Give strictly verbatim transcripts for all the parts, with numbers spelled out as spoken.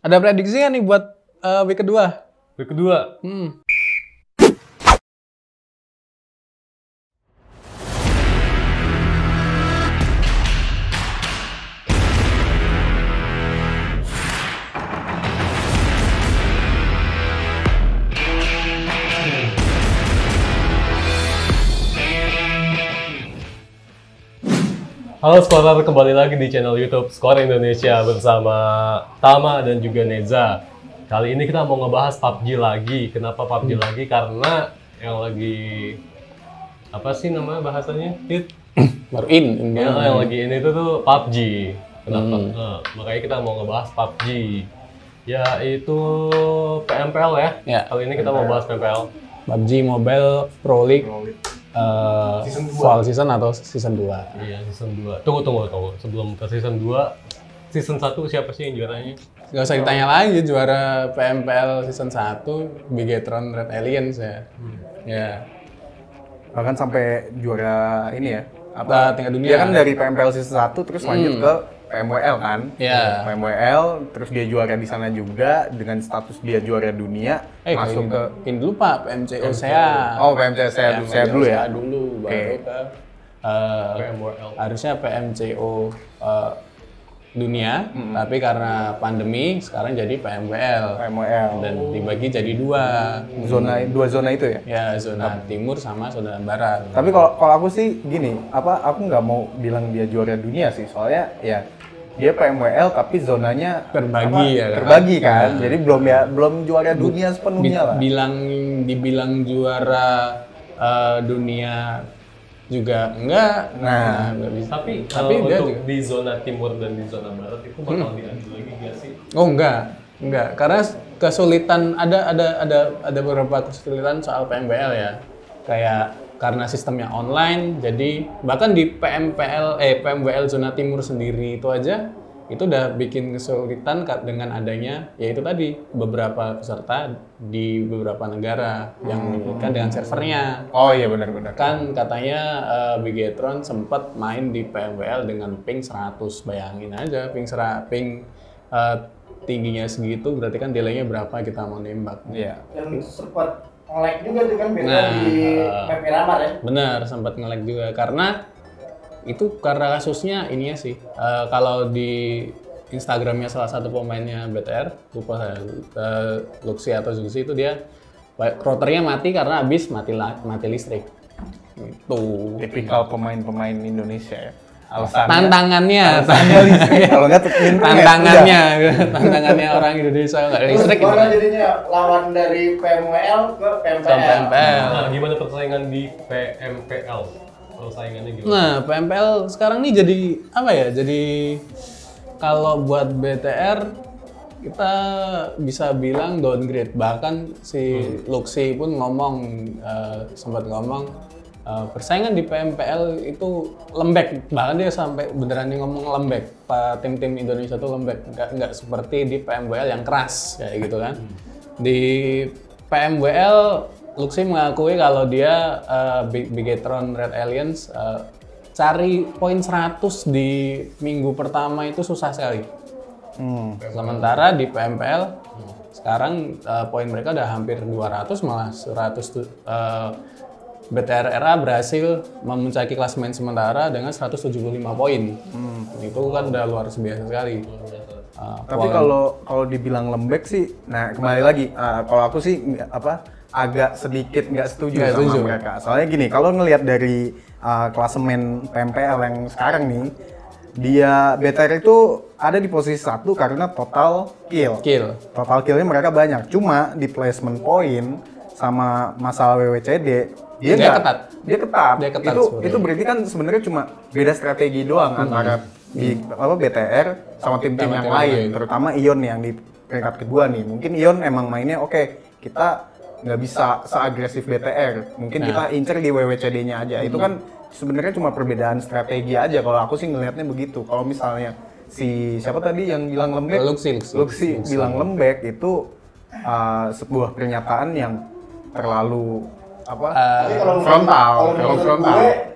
Ada prediksi kan nih buat uh, week kedua? Week kedua? Hmm. Halo Skorer, kembali lagi di channel YouTube Skor Indonesia bersama Tama dan juga Neza. Kali ini kita mau ngebahas P U B G lagi. Kenapa P U B G hmm. lagi? Karena yang lagi apa sih namanya bahasanya? Hit. Baru in. Ya, yang lagi ini itu tuh P U B G. Kenapa? Hmm. Nah, makanya kita mau ngebahas P U B G. Yaitu P M P L ya. ya. Kali ini kita mau bahas P M P L. P U B G Mobile Pro League. Pro League. Uh, season fall season atau season dua? Iya, season dua. Tunggu, tunggu, tunggu. Sebelum ke season dua, season satu siapa sih yang juaranya? Gak usah ditanya lagi, juara P M P L season satu, Bigetron Red Aliens ya. Hmm. Ya. Bahkan sampai juara ini ya, apa tingkat dunia. Dia kan dari P M P L season satu terus hmm. lanjut ke P M W L kan? Iya. P M W L, terus dia juara di sana juga dengan status dia juara dunia. Eh, masuk ke ini dulu Pak, P M C O S E A. Oh, P M C O S E A dulu, saya dulu ya. Dulu baru okay. ke uh, P M W L. Harusnya P M C O uh, dunia, hmm. tapi karena pandemi sekarang jadi P M W L. P M W L. Dan dibagi jadi dua. Zona dua zona itu ya? Ya, zona timur sama zona barat. Tapi kalau kalau aku sih gini, apa aku nggak mau bilang dia juara dunia sih, soalnya ya dia P M W L tapi zonanya terbagi apa, ya terbagi kan, nah. Jadi belum ya belum juara dunia sepenuhnya lah. Bilang dibilang juara uh, dunia juga enggak. Nah, nah bisa. Tapi tapi uh, untuk juga di zona timur dan di zona barat itu bakal hmm. diadu lagi nggak sih? Oh enggak, enggak. Karena kesulitan ada ada ada ada beberapa kesulitan soal P M W L ya. Kayak karena sistemnya online, jadi bahkan di P M P L eh P M W L zona timur sendiri itu aja itu udah bikin kesulitan dengan adanya yaitu tadi beberapa peserta di beberapa negara yang menyebutkan hmm. dengan servernya. Oh iya benar-benar. Kan katanya uh, Bigetron sempat main di P M W L dengan ping seratus, bayangin aja ping seratus ping uh, tingginya segitu berarti kan delaynya berapa kita mau nembak. Iya. Yang sempat nge-lag juga tuh kan beda nah, di P P Ramar ya? Bener, sempat nge-lag juga karena itu karena kasusnya ini ya sih uh, kalau di Instagramnya salah satu pemainnya B T R lupa saya uh, Luxi atau Zuxi itu dia routernya mati karena habis mati mati listrik itu tipikal pemain-pemain Indonesia ya. Alasannya, tantangannya kalau nggak tantangannya tantangannya orang Indonesia nggak ada listrik gitu. Gimana jadinya lawan dari P M W L ke P M P L? Nah, gimana persaingan di P M P L? Persaingannya gimana? Nah, P M P L sekarang nih jadi apa ya? Jadi kalau buat B T R kita bisa bilang downgrade. Bahkan si hmm. Luxi pun ngomong uh, sempat ngomong Uh, persaingan di P M P L itu lembek, bahkan dia sampai beneran nih ngomong lembek. Pak tim-tim Indonesia tuh lembek, nggak nggak seperti di P M W L yang keras kayak gitu kan. Hmm. Di P M W L, Luxi mengakui kalau dia uh, Bigetron Red Aliens uh, cari poin seratus di minggu pertama itu susah sekali. Hmm. Sementara di P M P L hmm. sekarang uh, poin mereka udah hampir dua ratus malah seratus uh, B T R R A berhasil memuncaki klasemen sementara dengan seratus tujuh puluh lima poin. Hmm. Itu kan udah luar biasa sekali. Uh, Tapi kalau kalau dibilang lembek sih, nah kembali lagi, uh, kalau aku sih apa agak sedikit nggak setuju gak sama setuju. mereka. Soalnya gini, kalau ngelihat dari uh, klasemen P M P L yang sekarang nih, dia B T R itu ada di posisi satu karena total kill. Kill. Total killnya mereka banyak. Cuma di placement point sama masalah W W C D dia, dia gak, ketat. Dia ketat. Dia ketat itu sebenernya. itu berarti kan sebenarnya cuma beda strategi doang hmm. antara di apa B T R sama tim-tim yang lain, terutama Ion yang di peringkat kedua nih. Mungkin Ion emang mainnya oke, okay, kita nggak bisa seagresif B T R. Mungkin nah. kita incer di W W C D-nya aja. Hmm. Itu kan sebenarnya cuma perbedaan strategi aja. Kalau aku sih ngelihatnya begitu. Kalau misalnya si siapa tadi yang bilang lembek? Luxi, Luxi. Luxi bilang lembek itu uh, sebuah pernyataan yang terlalu apa uh, frontal, kalau frontal. Gue,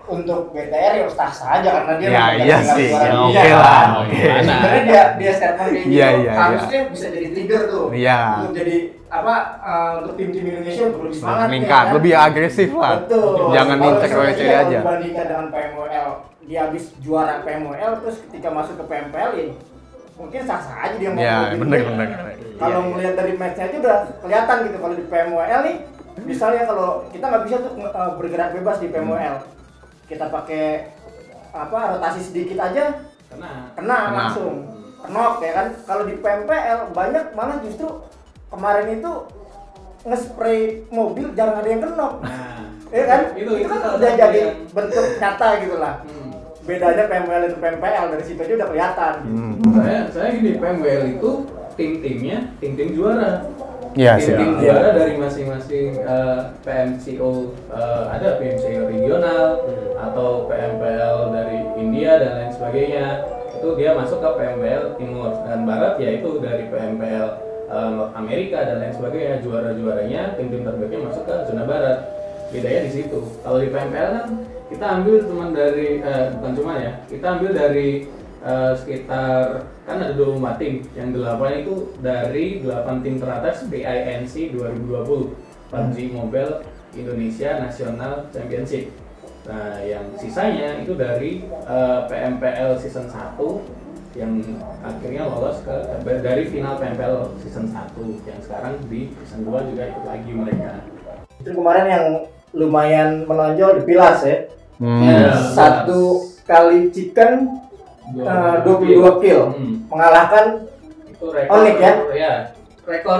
untuk B T R ya sah-sah aja karena dia Ya, memegang iya gelar sih. juara Ya, dunia. oke lah. Oke. Sebenarnya dia dia statement kayak gitu Iya, iya, harusnya bisa jadi trigger tuh Iya. untuk jadi apa uh, untuk tim-tim Indonesia untuk lebih semangat nih, Meningkat, kan? lebih agresif lah. Betul. Jangan Kalau incer misalnya W C dia kalau aja. dibandingkan dengan P M O L, dia habis juara P M O L terus ketika masuk ke P M P L ya mungkin sah-sah aja dia mau. Ya, lebih bener dulu. bener. Kalau Iya, melihat dari match-nya aja udah kelihatan gitu kalau di P M O L nih misalnya kalau kita nggak bisa tuh uh, bergerak bebas di P M O L, kita pakai apa rotasi sedikit aja Kena. kena, Kena. langsung kenok ya kan. Kalau di P M P L banyak malah justru kemarin itu nge-spray mobil jarang ada yang kenok. Nah, Ya kan? itu Itu, kan salah udah satu jadi yang- bentuk nyata gitu lah. Hmm. Bedanya P M L dan P M P L dari situ aja udah kelihatan. Hmm. Saya saya di P M W L itu tim-timnya tim-tim juara. Iya sih. Tim-tim Iya. juara dari masing-masing eh, P M C O eh, ada P M C O regional atau P M P L dari India dan lain sebagainya. Itu dia masuk ke P M W L Timur dan Barat yaitu dari P M P L eh, North Amerika dan lain sebagainya. Juara-juaranya tim-tim terbaiknya masuk ke zona Barat. Bedanya di situ. Kalau di P M P L kan kita ambil cuma dari eh, bukan cuma ya, kita ambil dari eh, sekitar kan ada dua puluh empat tim, yang delapan itu dari delapan tim teratas P I N C dua ribu dua puluh P U B G Mobile Indonesia National Championship. Nah, yang sisanya itu dari eh, P M P L season satu yang akhirnya lolos ke dari final P M P L season satu yang sekarang di season dua juga ikut lagi mereka. Itu kemarin yang lumayan menonjol di Pilas ya. Hmm. Ya. Satu kali chicken uh, dua puluh dua kill Hmm. mengalahkan Itu rekor Onik ya? ya. Rekor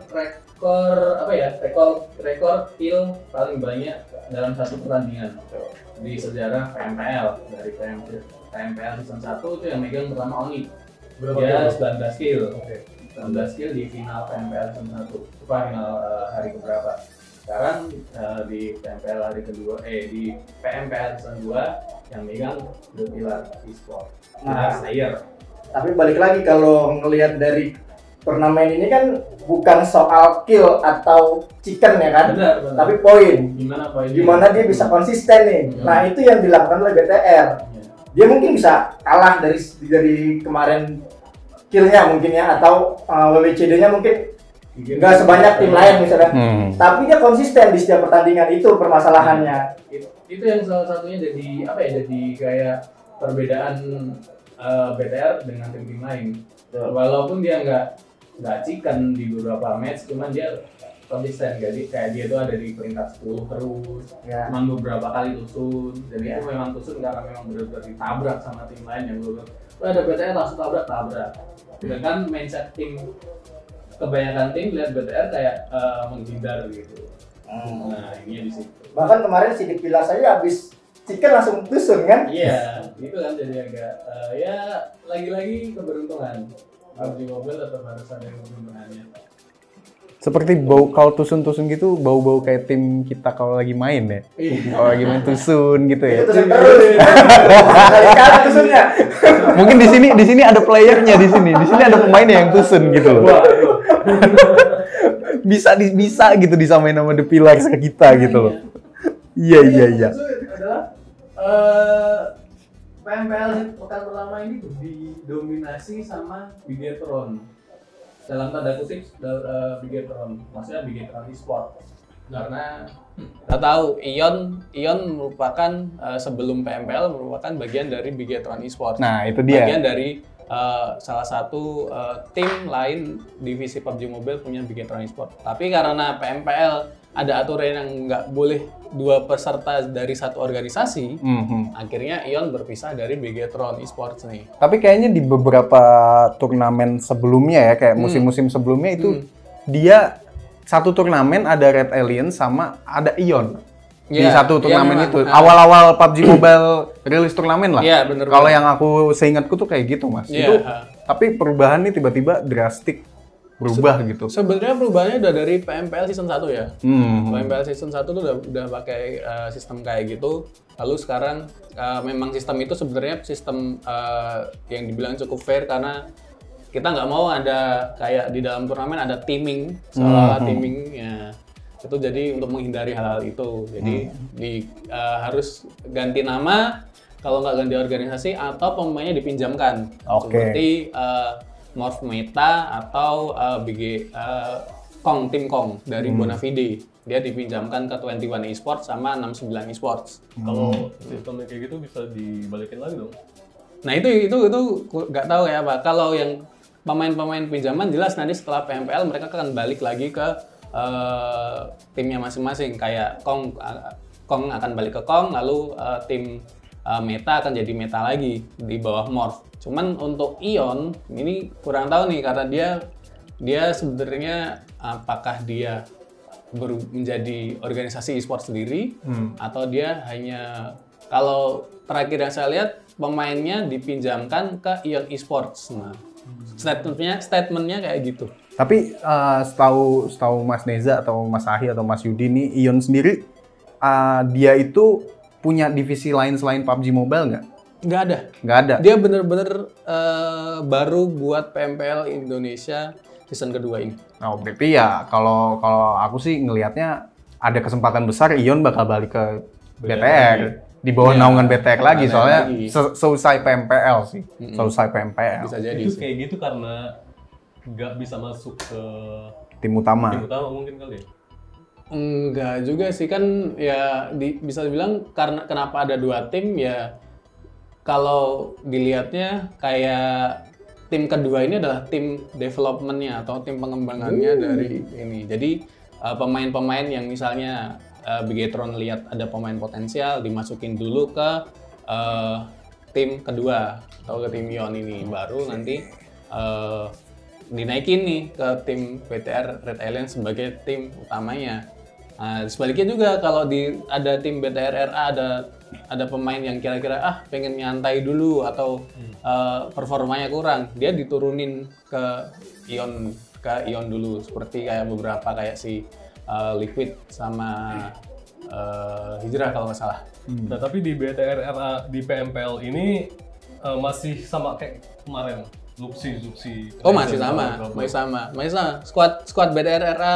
rekor apa ya? Rekor rekor kill paling banyak dalam satu pertandingan di sejarah P M P L dari P M P L season satu itu yang megang pertama Oni. Berapa Dia kill? sembilan belas kill. Oke. sembilan belas kill di final P M P L season satu. Itu final uh, hari keberapa? Sekarang uh, di P M P L hari kedua eh di P M P L season dua yang megang The Pillar Esport. Nah. Slayer. tapi balik lagi kalau ngelihat dari turnamen ini kan bukan soal kill atau chicken ya kan, Benar, benar. tapi poin. Gimana poinnya? Gimana dia bisa konsisten nih. Hmm. Nah itu yang dilakukan oleh B T R. Ya. Dia mungkin bisa kalah dari dari kemarin killnya mungkin ya, atau uh, W W C D-nya mungkin nggak sebanyak tim lain misalnya. Hmm. Tapi dia konsisten di setiap pertandingan, itu permasalahannya. Itu, itu yang salah satunya jadi apa ya? Jadi kayak perbedaan uh, B T R dengan tim-tim lain. Walaupun dia nggak nggak chicken di beberapa match, cuman dia konsisten. Jadi kayak dia tuh ada di peringkat sepuluh terus, Ya. cuman beberapa kali tusun. Jadi itu memang tusun karena memang benar-benar ditabrak sama tim lain yang benar-benar, "Wah, ada B T R langsung tabrak tabrak. Sedangkan mindset tim kebanyakan tim lihat B T R kayak uh, menghindar gitu. Nah ini di situ. Bahkan kemarin si Dipilas aja habis chicken langsung tusun kan? Iya, itu kan jadi agak uh, ya lagi-lagi keberuntungan. P U B G Mobile tetap harus ada keberuntungannya. Seperti bau kalau tusun-tusun gitu, bau-bau kayak tim kita kalau lagi main ya. Iya. Kalau lagi main tusun gitu ya. Itu tusun terus. Kali-kali tusunnya. Mungkin di sini di sini ada playernya di sini. Di sini ada pemainnya yang tusun gitu loh. bisa di, bisa gitu disamain sama The Pillars ke kita gitu loh. Iya iya iya. Itu adalah uh, P M P L pekan pertama ini didominasi sama Bigetron. Dalam tanda kutip uh, Bigetron, maksudnya Bigetron Esport. Karena kita tahu Ion Ion merupakan uh, sebelum P M P L merupakan bagian dari Bigetron Esport. Nah, itu dia. Bagian dari uh, salah satu uh, tim lain divisi P U B G Mobile punya Bigetron Esport. Tapi karena P M P L ada aturan yang nggak boleh dua peserta dari satu organisasi, Mhm. akhirnya Ion berpisah dari Bigetron Esports nih. Tapi kayaknya di beberapa turnamen sebelumnya ya, kayak Hmm. musim-musim sebelumnya itu Hmm. dia satu turnamen ada Red Alien sama ada Ion. Di Iya, satu iya turnamen memang. itu. Nah. Awal-awal P U B G Mobile rilis turnamen lah. Iya, bener Kalau banget. yang aku seingatku tuh kayak gitu, Mas. Iya, Itu ha. tapi perubahan nih tiba-tiba drastik berubah gitu. Sebenarnya perubahannya udah dari P M P L season satu ya. Hmm. P M P L season satu tuh udah udah pakai uh, sistem kayak gitu. Lalu sekarang uh, memang sistem itu sebenarnya sistem uh, yang dibilang cukup fair karena kita nggak mau ada kayak di dalam turnamen ada teaming, seolah-olah Hmm. teaming ya. Itu jadi untuk menghindari hal-hal itu. Jadi hmm. di uh, harus ganti nama, kalau nggak ganti organisasi atau pemainnya dipinjamkan. Okay. Seperti uh, Morph Meta atau uh, B G uh, Kong, tim Kong dari hmm. Bonafide. Dia dipinjamkan ke dua puluh satu Esports sama enam puluh sembilan Esports. Hmm. Kalau sistemnya kayak gitu bisa dibalikin lagi dong? Nah itu itu itu nggak tahu ya apa. Kalau yang pemain-pemain pinjaman jelas nanti setelah P M P L mereka akan balik lagi ke uh, timnya masing-masing. Kayak Kong uh, Kong akan balik ke Kong, lalu uh, tim uh, Meta akan jadi Meta lagi di bawah Morph. Cuman untuk Ion ini kurang tahu nih karena dia dia sebenarnya apakah dia baru menjadi organisasi e-sport sendiri hmm. atau dia hanya, kalau terakhir yang saya lihat pemainnya dipinjamkan ke Ion Esports. Nah, statementnya statementnya kayak gitu. Tapi uh, setahu setahu Mas Neza atau Mas Ahi atau Mas Yudi nih, Ion sendiri uh, dia itu punya divisi lain selain P U B G Mobile nggak? Nggak ada. Nggak ada. Dia bener-bener uh, baru buat P M P L Indonesia season kedua ini. Nah, berarti ya kalau kalau aku sih ngelihatnya ada kesempatan besar Ion bakal balik ke B T R di bawah ya, naungan B T R lagi soalnya lagi. Se selesai P M P L sih. Mm-hmm. Selesai P M P L. Bisa jadi itu sih. Kayak gitu karena nggak bisa masuk ke tim utama. Tim utama mungkin kali ya. Enggak juga sih, kan ya di, bisa dibilang karena kenapa ada dua tim ya, kalau dilihatnya kayak tim kedua ini adalah tim developmentnya atau tim pengembangannya uh. dari ini. Jadi uh, pemain-pemain yang misalnya uh, Bigetron lihat ada pemain potensial dimasukin dulu ke uh, tim kedua atau ke tim Ion ini, baru nanti uh, dinaikin nih ke tim B T R Red Alliance sebagai tim utamanya. Nah, sebaliknya juga kalau di ada tim B T R R A ada ada pemain yang kira-kira ah pengen nyantai dulu atau hmm. uh, performanya kurang, dia diturunin ke Ion ke Ion dulu, seperti kayak beberapa kayak si uh, Liquid sama uh, Hijrah kalau nggak salah. Hmm. Nah, tapi di B T R R A di P M P L ini uh, masih sama kayak kemarin. Luxi, Luxi. Oh masih sama, masih sama, masih sama. Squad squad B T R R A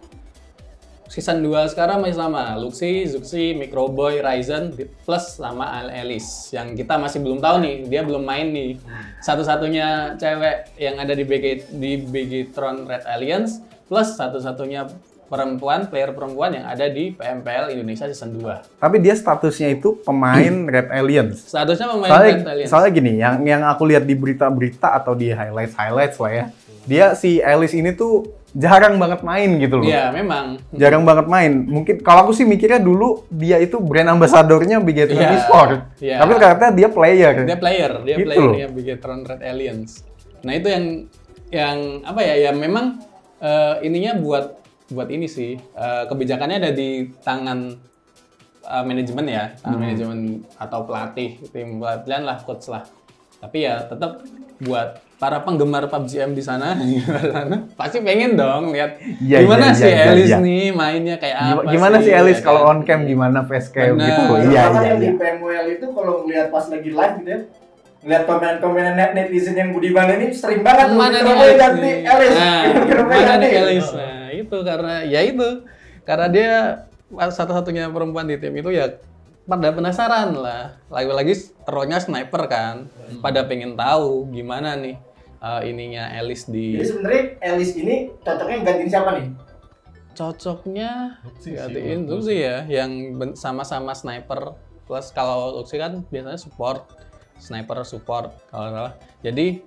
season dua sekarang masih sama. Luxi, Zuxi, Microboy, Ryzen plus sama Alice. Yang kita masih belum tahu nih, dia belum main nih. Satu-satunya cewek yang ada di B G di Bigetron Red Alliance plus satu-satunya perempuan, player perempuan yang ada di P M P L Indonesia season dua. Tapi dia statusnya itu pemain Red Alliance. Statusnya pemain soalnya, Red Alliance. Soalnya gini, yang yang aku lihat di berita-berita atau di highlights-highlights lah ya, dia si Alice ini tuh jarang banget main gitu loh. Iya, memang. Jarang banget main. Mungkin kalau aku sih mikirnya dulu dia itu brand ambassador-nya Bigetron yeah, Esports. Yeah. Tapi ternyata dia player. Dia player, dia gitu playernya Bigetron Red Alliance. Nah, itu yang yang apa ya? Ya memang uh, ininya buat buat ini sih. Uh, kebijakannya ada di tangan uh, manajemen ya, tangan hmm. manajemen atau pelatih, tim pelatihan lah, coach lah. Tapi ya tetap buat para penggemar P U B G M di sana pasti pengen dong lihat ya, gimana ya, sih ya, Alice ya, nih mainnya kayak gimana apa gimana sih sih Alice ya, kalau kan? on cam gimana face cam Bener. gitu. Iya, iya iya yang iya. Di P M W L itu kalau ngeliat pas lagi live gitu ya, ngeliat komen-komen net netizen yang budiman ini sering banget mana nih Alice ganti Alice. Nah, mana nih Alice? Nah, itu karena ya itu karena dia satu-satunya perempuan di tim itu ya pada penasaran lah. Lagi-lagi role-nya sniper kan. Hmm. Pada pengen tahu gimana nih uh, ininya Alice di. Jadi sebenarnya Alice ini cocoknya gantiin siapa nih? Cocoknya gantiin Luxi ya, yang sama-sama sniper. Plus kalau Luxi kan biasanya support, sniper support kalau salah. Jadi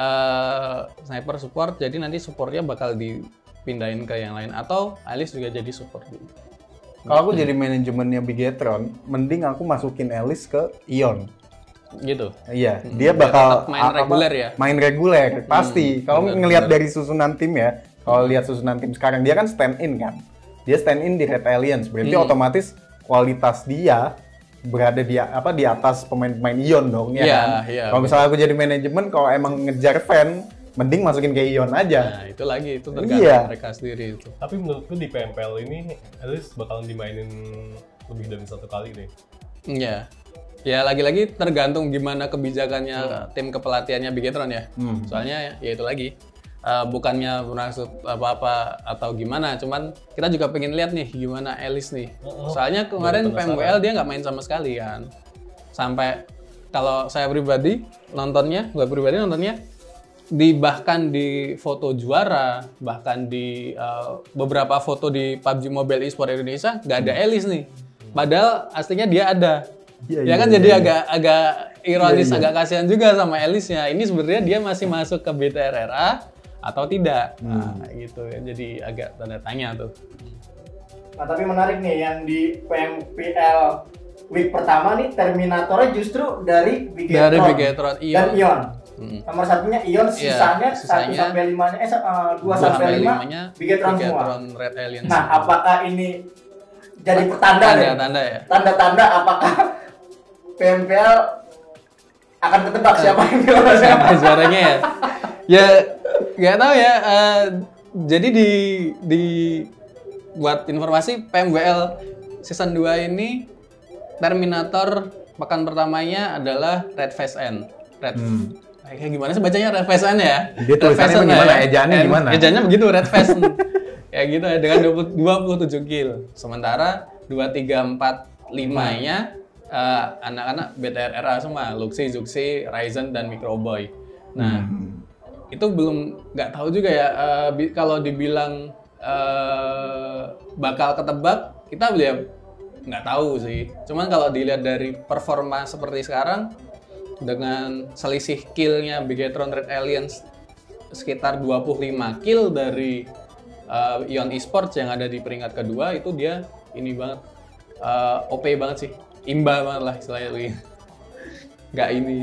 uh, sniper support, jadi nanti supportnya bakal dipindahin ke yang lain atau Alice juga jadi support. Kalau aku jadi manajemennya Bigetron, mending aku masukin Alice ke Ion. Gitu. Iya, hmm. dia bakal main reguler ya. Main reguler, pasti. Hmm, kalau ngelihat dari susunan tim ya, kalau lihat susunan tim sekarang dia kan stand in kan. Dia stand in di Red Alliance, berarti hmm. otomatis kualitas dia berada di apa di atas pemain-pemain Ion dong ya yeah, kan. Yeah, kalau misalnya aku jadi manajemen, kalau emang ngejar fan, mending masukin ke Ion aja. Nah, itu lagi, itu tergantung iya. mereka sendiri itu. Tapi menurutku di P M P L ini, Alice bakalan dimainin lebih dari satu kali nih. Iya. Ya lagi-lagi tergantung gimana kebijakannya hmm. tim kepelatihannya Bigetron ya. Hmm. Soalnya ya itu lagi. uh, bukannya bermaksud apa-apa atau gimana, cuman kita juga pengen lihat nih gimana Alice nih. Soalnya kemarin P M W L dia nggak main sama sekali kan. Sampai kalau saya pribadi nontonnya, gue pribadi nontonnya, di bahkan di foto juara, bahkan di uh, beberapa foto di P U B G Mobile Esport Indonesia nggak ada Alice nih. Padahal aslinya dia ada. Ya, ya ya, kan ya, jadi ya. agak agak ironis, Ya, ya. agak kasihan juga sama Alice-nya. Ini sebenarnya dia masih masuk ke B T R R A atau tidak. Nah, gitu ya. Jadi agak tanda tanya tuh. Nah tapi menarik nih yang di P M P L week pertama nih Terminatornya justru dari Bigetron Dari Bigetron, dan Ion. Ion. Hmm. Nomor satunya Ion, Iya, sisanya satu sisanya sampai limanya eh dua dua sampai lima limanya Bigetron semua. Bigetron Red Aliens. Nah, apakah ini jadi pertanda nih? tanda-tanda ya. Tanda-tanda apakah P M P L akan ketebak siapa yang juara siapa? Apa suaranya ya? Ya nggak tahu ya. eh, jadi di di buat informasi P M W L season dua ini Terminator pekan pertamanya adalah Red Face N. Red kayak gimana sih bacanya Red Face N ya? Dia Red tulisannya Face N gimana? ya? Ejaannya N- gimana? Ejaannya begitu Red Face N. Ya gitu ya dengan dua puluh tujuh kill. Sementara dua, tiga, empat, lima-nya eh, anak-anak B T R R A semua, Luxi, Zuxi, Ryzen dan Microboy. Nah, itu belum nggak tahu juga ya eh, bi- kalau dibilang eh, bakal ketebak, kita lihat nggak tahu sih. Cuman kalau dilihat dari performa seperti sekarang dengan selisih kill-nya Bigetron Red Aliens sekitar dua puluh lima kill dari uh, Ion Esports yang ada di peringkat kedua, itu dia ini banget uh, O P banget sih, imba banget lah istilahnya begini. Nggak ini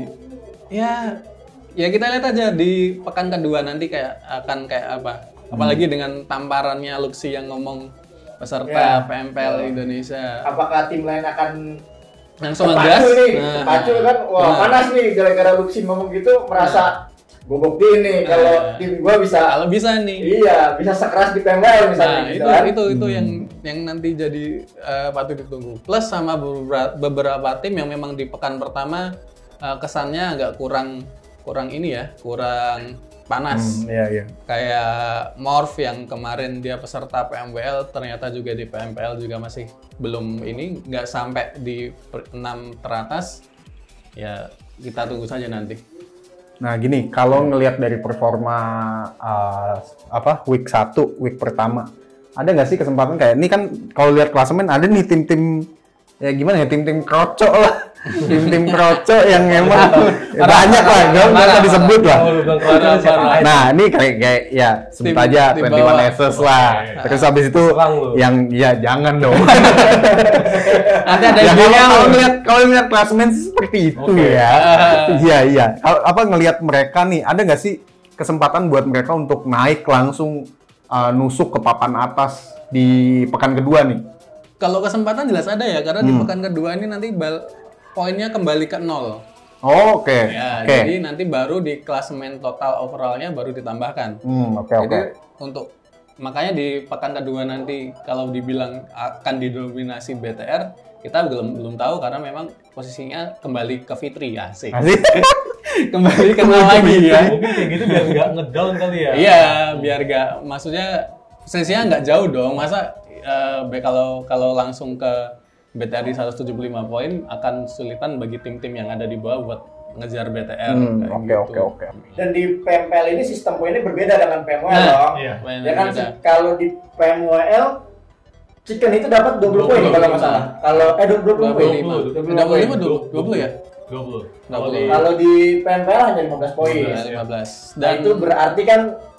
ya ya kita lihat aja di pekan kedua nanti kayak akan kayak apa, apalagi dengan tamparannya Luxi yang ngomong peserta Ya. P M P L Indonesia Apakah tim lain akan langsung terpacu ngegas. nih? Nah, Terpacu kan, wah nah. panas nih gara-gara Luxi ngomong gitu, merasa bobok ini kalau Nah. tim gua bisa. Kalau bisa nih. Iya, bisa sekeras di P M W L misalnya Nah, gitu itu kan. itu itu yang yang nanti jadi eh, patut ditunggu. Plus sama beberapa, beberapa tim yang memang di pekan pertama eh, kesannya agak kurang kurang ini ya, kurang panas. Hmm, iya, iya. Kayak Morph yang kemarin dia peserta P M W L, ternyata juga di P M P L juga masih belum ini, nggak sampai di per- enam teratas. Ya kita tunggu saja nanti. Nah gini, kalau ngelihat dari performa uh, apa week satu, week pertama, ada nggak sih kesempatan kayak ini kan kalau lihat klasemen ada nih tim-tim ya gimana ya, tim-tim kroco lah, tim-tim kroco yang emang ya banyak lah, nggak nggak usah disebut lah. Kalau lu bilang keluarga siapa aja? Nah ini kayak kayak ya sebut Tim- aja tim twenty one bawah. Aces lah, terus habis itu Serang lu. yang ya jangan dong. Nanti ada Ya, yang kalau bilang, kalau ngelihat kalau ngelihat klasemen sih seperti itu Oke. ya. Iya iya. Kalau apa ngelihat mereka nih, ada nggak sih kesempatan buat mereka untuk naik langsung uh, nusuk ke papan atas di pekan kedua nih? kalau kesempatan jelas ada ya, karena di pekan kedua ini nanti bal- poinnya kembali ke nol. Oh, oke. Ya, Oke. jadi nanti baru di klasemen total overallnya baru ditambahkan. Hmm, oke oke. Jadi untuk makanya di pekan kedua nanti kalau dibilang akan didominasi B T R, kita belum belum tahu karena memang posisinya kembali ke Fitri ya sih. Asik. Kembali ke nol lagi ya. Mungkin kayak gitu biar nggak ngedown kali ya. Iya, biar gak, maksudnya posisinya nggak jauh dong. Masa eh, be- kalau kalau langsung ke B T R di seratus tujuh puluh lima poin akan kesulitan bagi tim-tim yang ada di bawah buat ngejar B T R. Hmm, kayak oke gitu. oke oke. Dan di P M P L ini sistem poinnya berbeda dengan P M W L Nah, dong. iya. Ya kan Beda. kalau di P M W L Chicken itu dapat dua puluh poin kalau nggak salah. Kalau eh dua puluh dua poin. puluh lima, dua dua puluh lima, dua puluh ya? dua puluh. dua puluh. Kalau di P M P L hanya lima belas poin. lima belas. Dan Dan itu berarti kan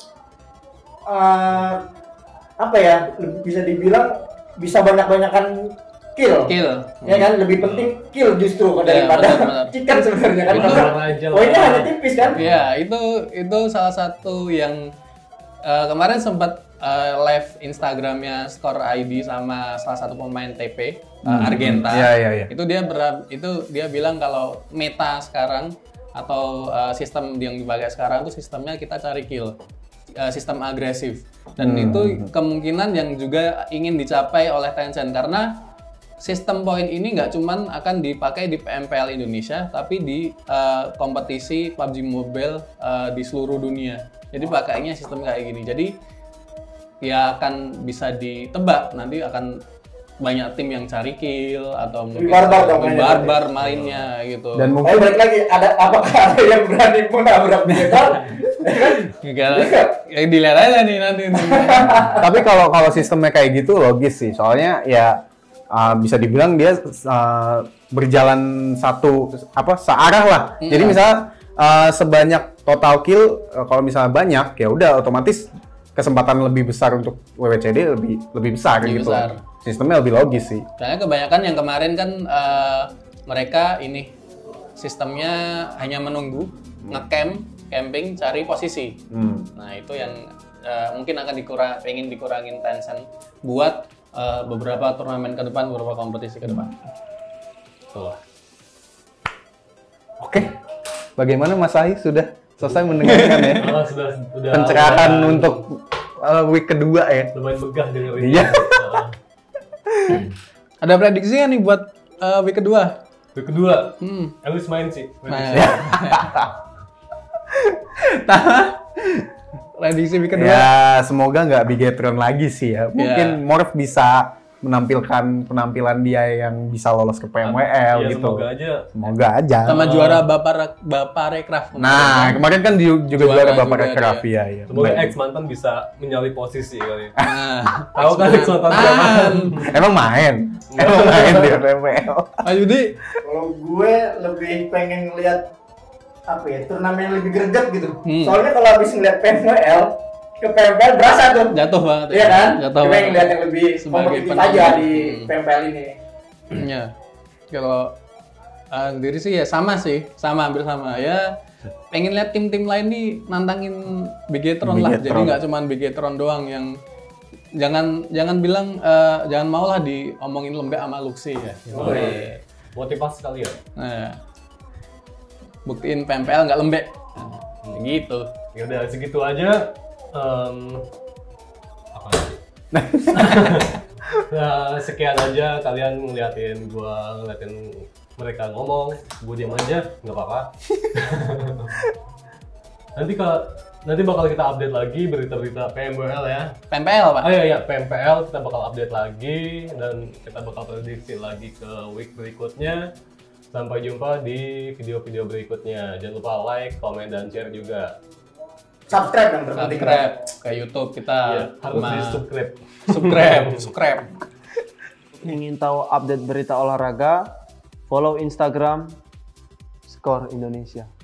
eh, apa ya? Bisa dibilang bisa banyak-banyakan kill. kill. Ya kan lebih penting kill justru daripada benar, benar. chicken sebenarnya kan. Benar, Karena aja lah. poinnya hanya tipis kan. Iya, itu itu salah satu yang eh, kemarin sempat eh, live Instagramnya Score I D sama salah satu pemain T P eh, Argenta. Iya, iya, iya. Itu dia ber, itu dia bilang kalau meta sekarang atau eh, sistem yang dipakai sekarang itu sistemnya kita cari kill. Eh, sistem agresif. Dan itu kemungkinan yang juga ingin dicapai oleh Tencent karena sistem poin ini nggak cuman akan dipakai di P M P L Indonesia, tapi di eh, kompetisi P U B G Mobile eh, di seluruh dunia. Jadi pakainya sistem kayak gini. Jadi ya akan bisa ditebak nanti akan banyak tim yang cari kill atau mungkin barbar dong lebih mainnya. barbar mainnya gitu. Dan Tapi mungkin balik lagi, ada apakah ada yang berani menabrak vehicle? Gak, ya dilihat aja nih nanti. tapi kalau kalau sistemnya kayak gitu logis sih. Soalnya ya uh, bisa dibilang dia uh, berjalan satu apa searah lah. Hmm. Jadi misalnya uh, sebanyak total kill uh, kalau misalnya banyak ya udah otomatis kesempatan lebih besar untuk W W C D lebih lebih besar Lebih gitu. besar. Sistemnya lebih logis sih. Karena kebanyakan yang kemarin kan eh, mereka ini sistemnya hanya menunggu, ngecamp, camping, cari posisi. Hmm. Nah itu yang eh, mungkin akan dikurang, pengen dikurangin tension buat eh, beberapa turnamen ke depan, beberapa kompetisi ke depan. Tuh. Oke. Bagaimana Mas Ahi sudah selesai mendengarkan ya? Ah, sudah sudah Pencerahan lumayan- untuk uh, week kedua ya. lumayan begah dengerin. Iya. Heeh. Ada prediksi nggak nih buat eh, week kedua? Week kedua, Hmm. Elis main sih. Nah, prediksi week kedua. Ya, semoga nggak Bigetron lagi sih ya. Mungkin Ya. Morph bisa menampilkan penampilan dia yang bisa lolos ke P M W L Iya, gitu. semoga aja. Semoga aja. Sama juara Bapak Bapak Rekraf. Nah, kemarin kan di- juga Juara juara Bapak juga Rekraf dia. ya. ya. Semoga Baik. ex mantan bisa menyalip posisi kali. Nah, Tahu kan ex mantan siapa? Emang main? Emang main di P M W L? Pak Yudi, Kalau gue lebih pengen ngeliat apa ya, turnamen yang lebih greget gitu. Hmm. Soalnya kalau habis ngeliat P M W L ke P M P L berasa tuh. jatuh banget. Iya kan? Jatuh Gue pengen banget. ngeliat yang lebih Sebagai kompetitif penonton. aja di Hmm. P M P L ini. Ya, kalau uh, sendiri sih ya sama sih, sama hampir sama ya. Pengen lihat tim-tim lain nih nantangin Bigetron lah. Bigetron. Jadi nggak cuma Bigetron doang yang jangan jangan bilang uh, jangan mau lah diomongin lembek sama Luxi ya. Gitu. Oh, iya. Motivasi kali ya. Nah, buktiin P M P L nggak lembek. Nah, gitu. Ya udah segitu aja. Em, apa lagi? Nah, sekian aja kalian ngeliatin gua ngeliatin mereka ngomong, gua diam aja, nggak apa-apa. Nanti kalau nanti bakal kita update lagi berita-berita P M W L ya. P M P L Pak. Oh iya ya, P M P L kita bakal update lagi dan kita bakal prediksi lagi ke week berikutnya. Sampai jumpa di video-video berikutnya. Jangan lupa like, komen, dan share juga. Subscribe yang terpenting. Subscribe ke YouTube kita. Iya, harus sama- di subscribe. subscribe, subscribe. Ingin tahu update berita olahraga, follow Instagram Skor Indonesia.